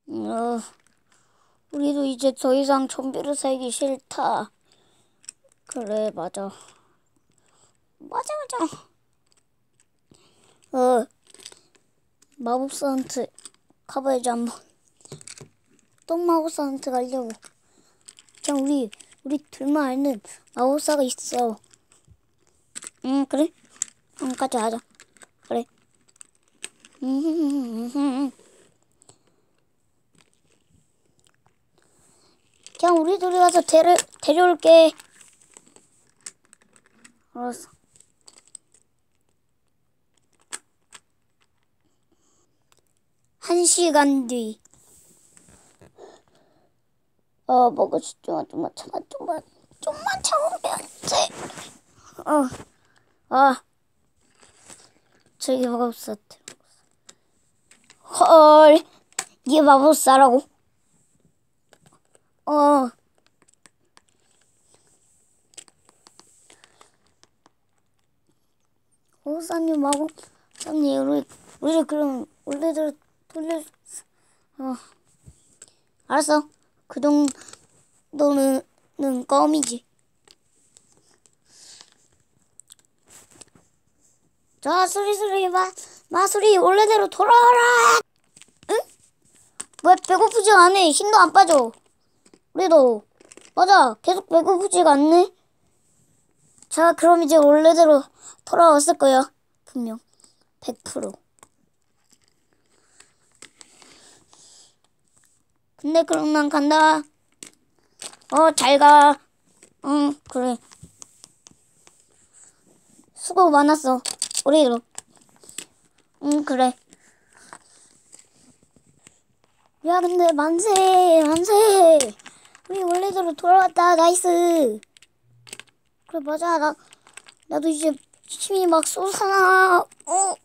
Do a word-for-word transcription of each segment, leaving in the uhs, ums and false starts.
어, 우리도 이제 더 이상 좀비로 살기 싫다. 그래, 맞아. 맞아, 맞아. 어, 마법사 헌트 가봐야지, 한번. 똥 마법사 헌트 가려고. 그냥 우리, 우리 둘만 아는 마법사가 있어. 응, 그래? 응, 가자, 가자. 그래. 음, 그냥 우리 둘이 가서 데려, 데려올게. 알았어. 한 시간 뒤. 어, 먹을 수 좀만, 좀만 참아, 좀만, 좀만 참으면 돼. 어, 아, 저기 마법사. 헐, 이게 마법사라고? 어, 마법사님, 마법사님, 우리, 우리 그럼 원래대로 돌려, 어, 알았어. 그 정도는, 는 껌이지. 자, 수리수리, 마, 마수리, 원래대로 돌아와라! 응? 왜 배고프지 않네? 힘도 안 빠져. 우리도, 맞아. 계속 배고프지가 않네? 자, 그럼 이제 원래대로 돌아왔을 거야. 분명. 백 퍼센트. 근데 그럼 난 간다. 어, 잘 가. 응, 그래. 수고 많았어. 우리도. 응, 그래. 야, 근데 만세, 만세. 우리 원래대로 돌아왔다. 나이스. 그래, 맞아. 나, 나도 이제 힘이 막 솟아나. 어.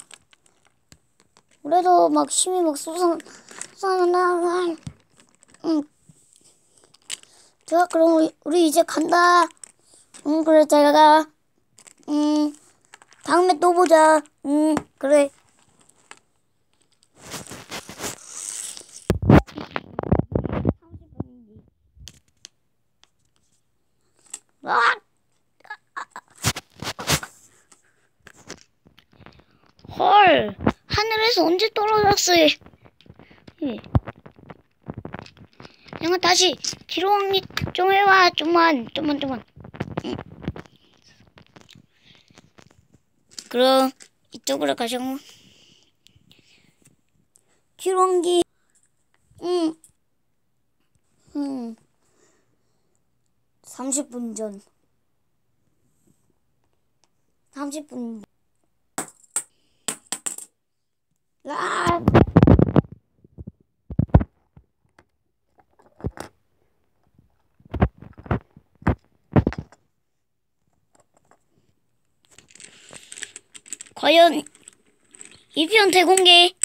그래도 막 힘이 막 솟아, 솟아나. 응. 자, 그럼 우리, 우리 이제 간다. 응, 그래, 잘 가. 응. 다음에 또 보자. 응, 그래. 아! 헐, 하늘에서 언제 떨어졌어? 예. 내가 다시 기록이 좀 해와. 좀만, 좀만, 좀만. 응. 그럼 이쪽으로 가자고. 기록기. 응. 응. 삼십 분 전. 삼십 분. 아! 과연 이 편 대공개